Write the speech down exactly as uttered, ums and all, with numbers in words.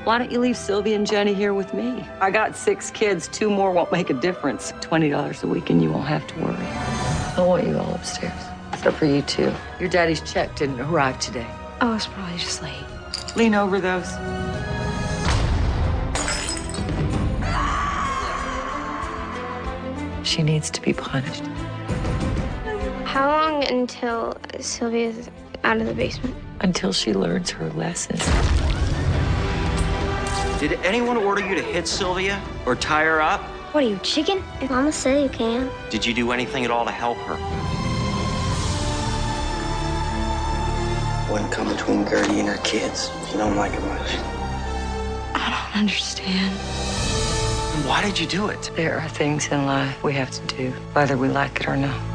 Why don't you leave Sylvia and Jenny here with me? I got six kids. Two more won't make a difference. twenty dollars a week and you won't have to worry. I want you all upstairs. Except for you two. Your daddy's check didn't arrive today. Oh, it's probably just late. Lean over those. She needs to be punished. How long until Sylvia's out of the basement? Until she learns her lesson. Did anyone order you to hit Sylvia or tie her up? What are you, chicken? If Mama said you can. Did you do anything at all to help her? Wouldn't come between Gertie and her kids. You don't like it much. I don't understand. Why did you do it? There are things in life we have to do, whether we like it or not.